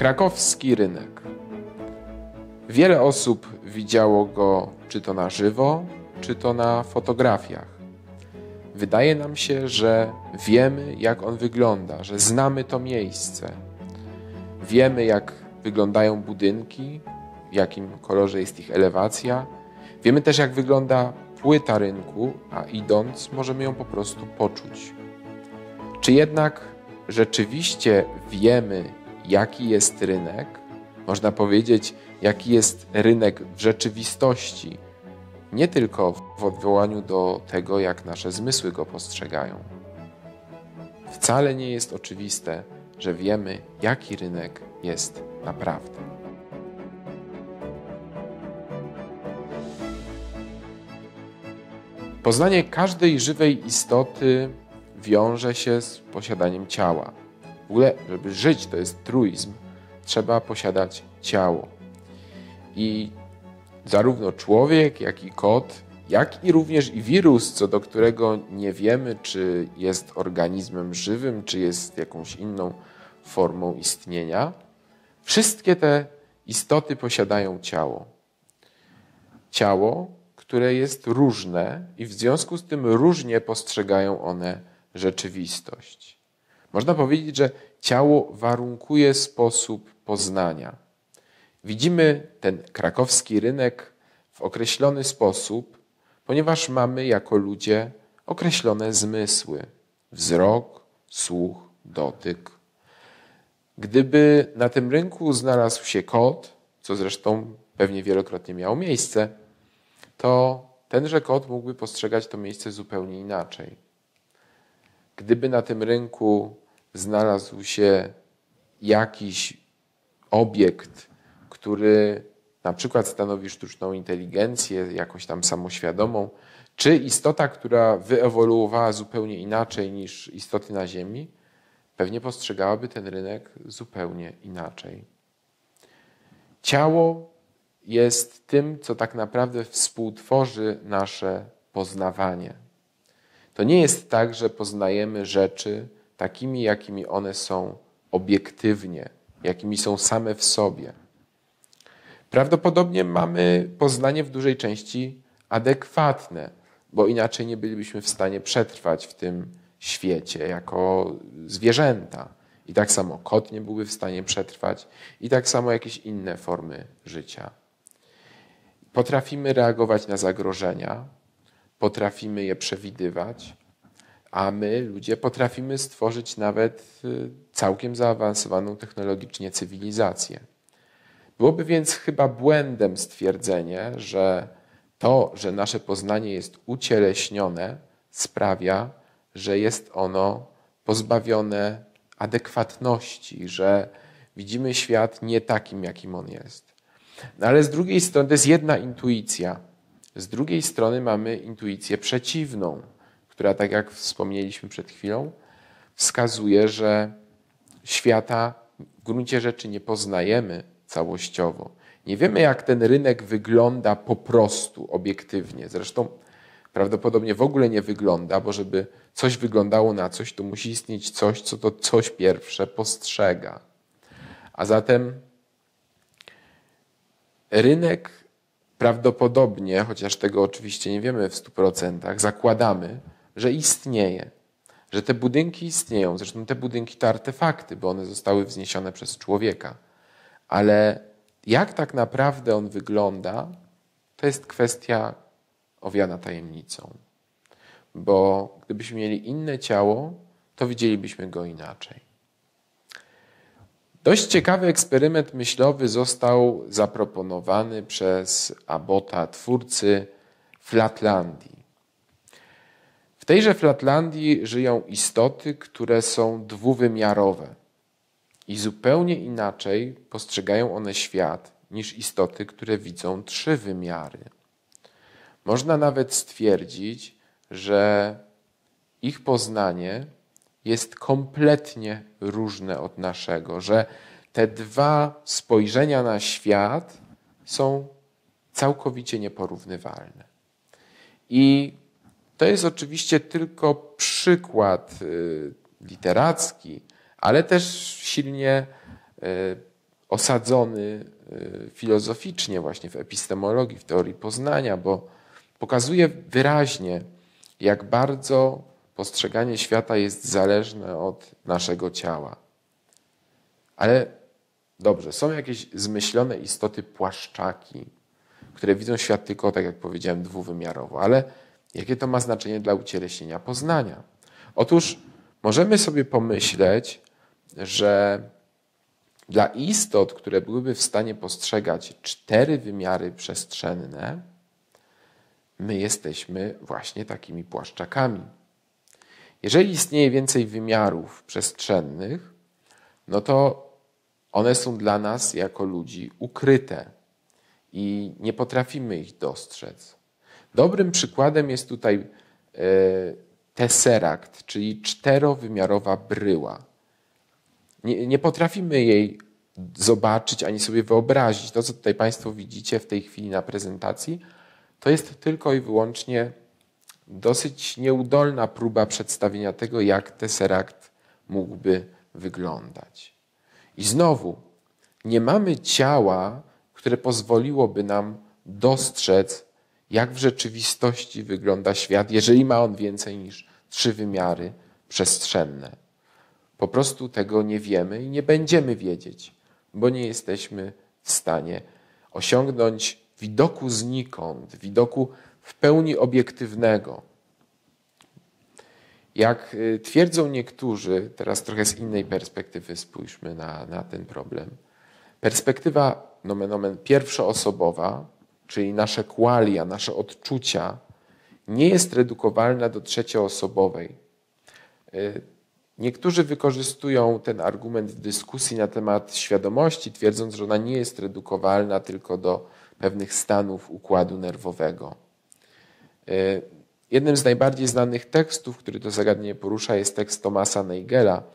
Krakowski rynek. Wiele osób widziało go czy to na żywo, czy to na fotografiach. Wydaje nam się, że wiemy, jak on wygląda, że znamy to miejsce. Wiemy, jak wyglądają budynki, w jakim kolorze jest ich elewacja. Wiemy też, jak wygląda płyta rynku, a idąc możemy ją po prostu poczuć. Czy jednak rzeczywiście wiemy, jaki jest rynek? Można powiedzieć, jaki jest rynek w rzeczywistości, nie tylko w odwołaniu do tego, jak nasze zmysły go postrzegają. Wcale nie jest oczywiste, że wiemy, jaki rynek jest naprawdę. Poznanie każdej żywej istoty wiąże się z posiadaniem ciała. W ogóle, żeby żyć, to jest truizm, trzeba posiadać ciało. I zarówno człowiek, jak i kot, jak i również i wirus, co do którego nie wiemy, czy jest organizmem żywym, czy jest jakąś inną formą istnienia, wszystkie te istoty posiadają ciało. Ciało, które jest różne i w związku z tym różnie postrzegają one rzeczywistość. Można powiedzieć, że ciało warunkuje sposób poznania. Widzimy ten krakowski rynek w określony sposób, ponieważ mamy jako ludzie określone zmysły: wzrok, słuch, dotyk. Gdyby na tym rynku znalazł się kot, co zresztą pewnie wielokrotnie miało miejsce, to tenże kot mógłby postrzegać to miejsce zupełnie inaczej. Gdyby na tym rynku znalazł się jakiś obiekt, który na przykład stanowi sztuczną inteligencję, jakąś tam samoświadomą, czy istota, która wyewoluowała zupełnie inaczej niż istoty na Ziemi, pewnie postrzegałaby ten rynek zupełnie inaczej. Ciało jest tym, co tak naprawdę współtworzy nasze poznawanie. To nie jest tak, że poznajemy rzeczy takimi, jakimi one są obiektywnie, jakimi są same w sobie. Prawdopodobnie mamy poznanie w dużej części adekwatne, bo inaczej nie bylibyśmy w stanie przetrwać w tym świecie jako zwierzęta. I tak samo kot nie byłby w stanie przetrwać, i tak samo jakieś inne formy życia. Potrafimy reagować na zagrożenia, potrafimy je przewidywać, a my, ludzie, potrafimy stworzyć nawet całkiem zaawansowaną technologicznie cywilizację. Byłoby więc chyba błędem stwierdzenie, że to, że nasze poznanie jest ucieleśnione, sprawia, że jest ono pozbawione adekwatności, że widzimy świat nie takim, jakim on jest. No ale z drugiej strony to jest jedna intuicja. Z drugiej strony mamy intuicję przeciwną, która, tak jak wspomnieliśmy przed chwilą, wskazuje, że świata w gruncie rzeczy nie poznajemy całościowo. Nie wiemy, jak ten rynek wygląda po prostu, obiektywnie. Zresztą prawdopodobnie w ogóle nie wygląda, bo żeby coś wyglądało na coś, to musi istnieć coś, co to coś pierwsze postrzega. A zatem rynek prawdopodobnie, chociaż tego oczywiście nie wiemy w 100%, zakładamy, że istnieje, że te budynki istnieją. Zresztą te budynki to artefakty, bo one zostały wzniesione przez człowieka. Ale jak tak naprawdę on wygląda, to jest kwestia owiana tajemnicą. Bo gdybyśmy mieli inne ciało, to widzielibyśmy go inaczej. Dość ciekawy eksperyment myślowy został zaproponowany przez Abbotta, twórcy Flatlandii. W tejże Flatlandii żyją istoty, które są dwuwymiarowe i zupełnie inaczej postrzegają one świat niż istoty, które widzą 3 wymiary. Można nawet stwierdzić, że ich poznanie jest kompletnie różne od naszego, że te 2 spojrzenia na świat są całkowicie nieporównywalne. I to jest oczywiście tylko przykład literacki, ale też silnie osadzony filozoficznie właśnie w epistemologii, w teorii poznania, bo pokazuje wyraźnie, jak bardzo postrzeganie świata jest zależne od naszego ciała. Ale dobrze, są jakieś zmyślone istoty płaszczaki, które widzą świat tylko, tak jak powiedziałem, dwuwymiarowo. Ale jakie to ma znaczenie dla ucieleśnienia poznania? Otóż możemy sobie pomyśleć, że dla istot, które byłyby w stanie postrzegać 4 wymiary przestrzenne, my jesteśmy właśnie takimi płaszczakami. Jeżeli istnieje więcej wymiarów przestrzennych, no to one są dla nas jako ludzi ukryte i nie potrafimy ich dostrzec. Dobrym przykładem jest tutaj tesserakt, czyli 4-wymiarowa bryła. Nie potrafimy jej zobaczyć ani sobie wyobrazić. To, co tutaj Państwo widzicie w tej chwili na prezentacji, to jest tylko i wyłącznie dosyć nieudolna próba przedstawienia tego, jak tesserakt mógłby wyglądać. I znowu, nie mamy ciała, które pozwoliłoby nam dostrzec, jak w rzeczywistości wygląda świat, jeżeli ma on więcej niż 3 wymiary przestrzenne. Po prostu tego nie wiemy i nie będziemy wiedzieć, bo nie jesteśmy w stanie osiągnąć widoku znikąd, widoku w pełni obiektywnego. Jak twierdzą niektórzy, teraz trochę z innej perspektywy spójrzmy na ten problem. Perspektywa nomen omen pierwszoosobowa, czyli nasze qualia, nasze odczucia, nie jest redukowalna do trzecioosobowej. Niektórzy wykorzystują ten argument w dyskusji na temat świadomości, twierdząc, że ona nie jest redukowalna tylko do pewnych stanów układu nerwowego. Jednym z najbardziej znanych tekstów, który to zagadnienie porusza, jest tekst Thomasa Nagela,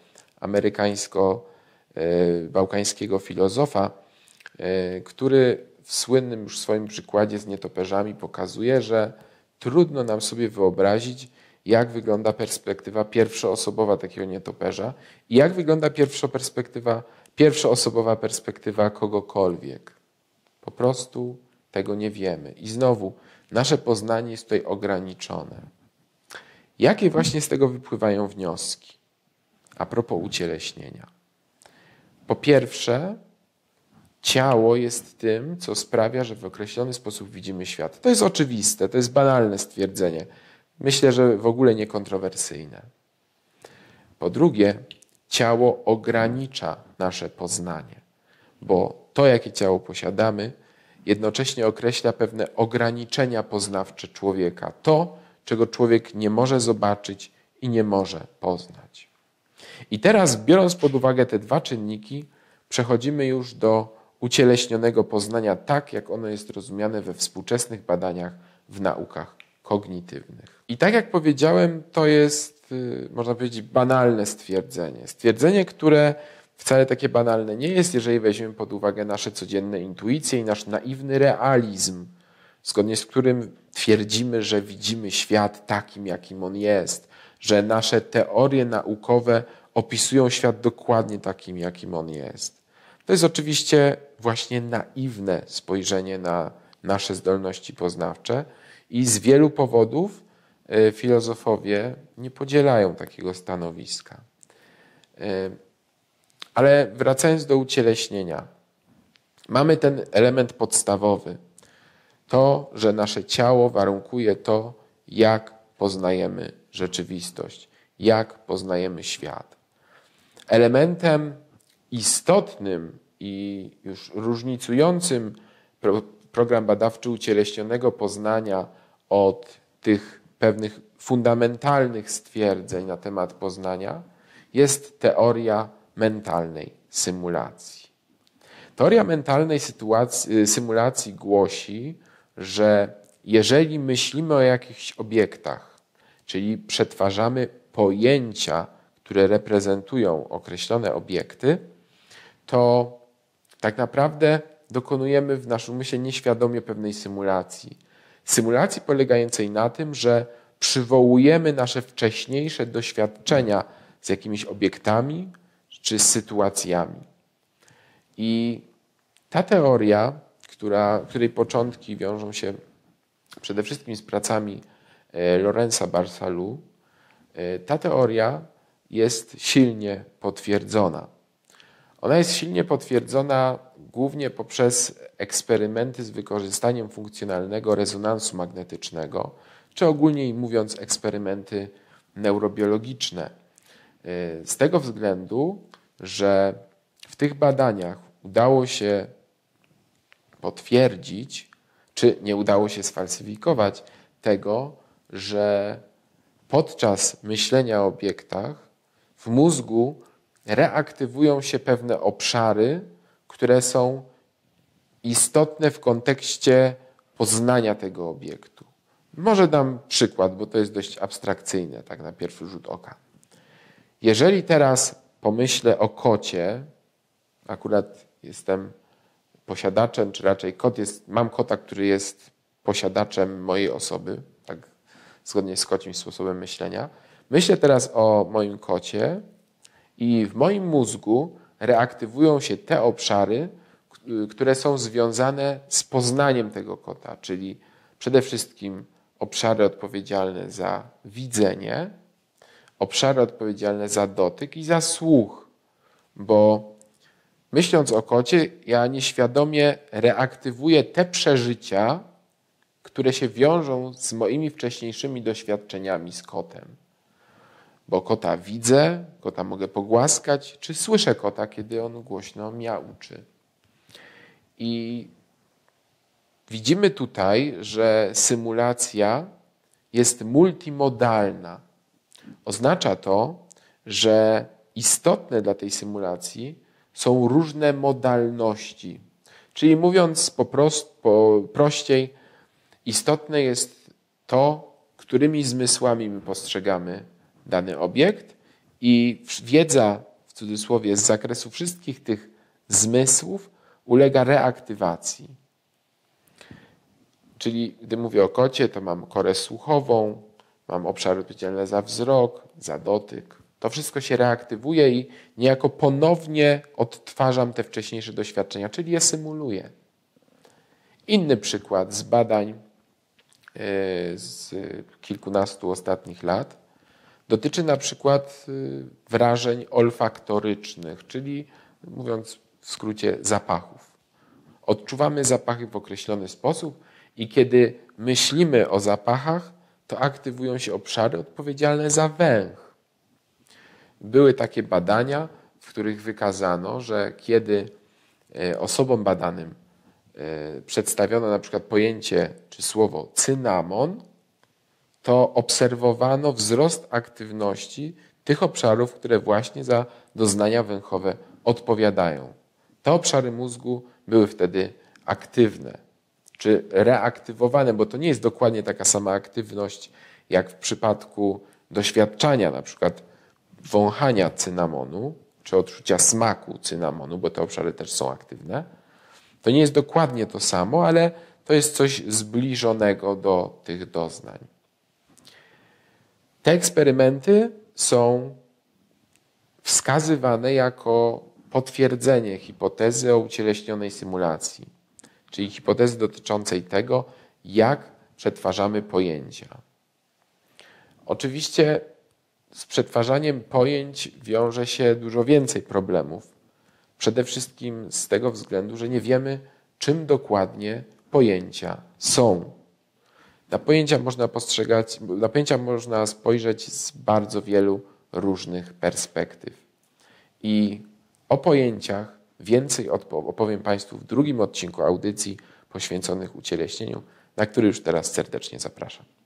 amerykańsko-bałkańskiego filozofa, który w słynnym już swoim przykładzie z nietoperzami pokazuje, że trudno nam sobie wyobrazić, jak wygląda perspektywa pierwszoosobowa takiego nietoperza i jak wygląda pierwszoosobowa perspektywa kogokolwiek. Po prostu tego nie wiemy. I znowu, nasze poznanie jest tutaj ograniczone. Jakie właśnie z tego wypływają wnioski? A propos ucieleśnienia. Po pierwsze, ciało jest tym, co sprawia, że w określony sposób widzimy świat. To jest oczywiste, to jest banalne stwierdzenie. Myślę, że w ogóle niekontrowersyjne. Po drugie, ciało ogranicza nasze poznanie, bo to, jakie ciało posiadamy, jednocześnie określa pewne ograniczenia poznawcze człowieka. To, czego człowiek nie może zobaczyć i nie może poznać. I teraz, biorąc pod uwagę te 2 czynniki, przechodzimy już do ucieleśnionego poznania, tak jak ono jest rozumiane we współczesnych badaniach w naukach kognitywnych. I tak jak powiedziałem, to jest, można powiedzieć, banalne stwierdzenie. Stwierdzenie, które wcale takie banalne nie jest, jeżeli weźmiemy pod uwagę nasze codzienne intuicje i nasz naiwny realizm, zgodnie z którym twierdzimy, że widzimy świat takim, jakim on jest, że nasze teorie naukowe opisują świat dokładnie takim, jakim on jest. To jest oczywiście właśnie naiwne spojrzenie na nasze zdolności poznawcze i z wielu powodów filozofowie nie podzielają takiego stanowiska. Ale wracając do ucieleśnienia, mamy ten element podstawowy. To, że nasze ciało warunkuje to, jak poznajemy rzeczywistość, jak poznajemy świat. Elementem istotnym i już różnicującym program badawczy ucieleśnionego poznania od tych pewnych fundamentalnych stwierdzeń na temat poznania jest teoria mentalnej symulacji. Teoria mentalnej symulacji głosi, że jeżeli myślimy o jakichś obiektach, czyli przetwarzamy pojęcia, które reprezentują określone obiekty, to tak naprawdę dokonujemy w naszym umyśle nieświadomie pewnej symulacji. Symulacji polegającej na tym, że przywołujemy nasze wcześniejsze doświadczenia z jakimiś obiektami czy z sytuacjami. I ta teoria, której początki wiążą się przede wszystkim z pracami Lorenza Barsalu, ta teoria jest silnie potwierdzona. Ona jest silnie potwierdzona głównie poprzez eksperymenty z wykorzystaniem funkcjonalnego rezonansu magnetycznego, czy ogólnie mówiąc eksperymenty neurobiologiczne. Z tego względu, że w tych badaniach udało się potwierdzić, czy nie udało się sfalsyfikować tego, że podczas myślenia o obiektach w mózgu reaktywują się pewne obszary, które są istotne w kontekście poznania tego obiektu. Może dam przykład, bo to jest dość abstrakcyjne, tak na pierwszy rzut oka. Jeżeli teraz pomyślę o kocie, akurat jestem posiadaczem, czy raczej mam kota, który jest posiadaczem mojej osoby, tak zgodnie z kocim sposobem myślenia. Myślę teraz o moim kocie i w moim mózgu reaktywują się te obszary, które są związane z poznaniem tego kota, czyli przede wszystkim obszary odpowiedzialne za widzenie, obszary odpowiedzialne za dotyk i za słuch, bo myśląc o kocie, ja nieświadomie reaktywuję te przeżycia, które się wiążą z moimi wcześniejszymi doświadczeniami z kotem. Bo kota widzę, kota mogę pogłaskać, czy słyszę kota, kiedy on głośno miauczy. I widzimy tutaj, że symulacja jest multimodalna. Oznacza to, że istotne dla tej symulacji są różne modalności. Czyli mówiąc prościej, istotne jest to, którymi zmysłami my postrzegamy dany obiekt i wiedza, w cudzysłowie, z zakresu wszystkich tych zmysłów ulega reaktywacji. Czyli gdy mówię o kocie, to mam korę słuchową, mam obszary odpowiedzialne za wzrok, za dotyk. To wszystko się reaktywuje i niejako ponownie odtwarzam te wcześniejsze doświadczenia, czyli je symuluję. Inny przykład z badań z kilkunastu ostatnich lat dotyczy na przykład wrażeń olfaktorycznych, czyli mówiąc w skrócie zapachów. Odczuwamy zapachy w określony sposób i kiedy myślimy o zapachach, to aktywują się obszary odpowiedzialne za węch. Były takie badania, w których wykazano, że kiedy osobom badanym przedstawiono na przykład pojęcie czy słowo cynamon, to obserwowano wzrost aktywności tych obszarów, które właśnie za doznania węchowe odpowiadają. Te obszary mózgu były wtedy aktywne, czy reaktywowane, bo to nie jest dokładnie taka sama aktywność, jak w przypadku doświadczania na przykład wąchania cynamonu, czy odczucia smaku cynamonu, bo te obszary też są aktywne. To nie jest dokładnie to samo, ale to jest coś zbliżonego do tych doznań. Te eksperymenty są wskazywane jako potwierdzenie hipotezy o ucieleśnionej symulacji, czyli hipotezy dotyczącej tego, jak przetwarzamy pojęcia. Oczywiście z przetwarzaniem pojęć wiąże się dużo więcej problemów. Przede wszystkim z tego względu, że nie wiemy, czym dokładnie pojęcia są. Na pojęcia można spojrzeć z bardzo wielu różnych perspektyw. I o pojęciach więcej opowiem Państwu w drugim odcinku audycji poświęconych ucieleśnieniu, na który już teraz serdecznie zapraszam.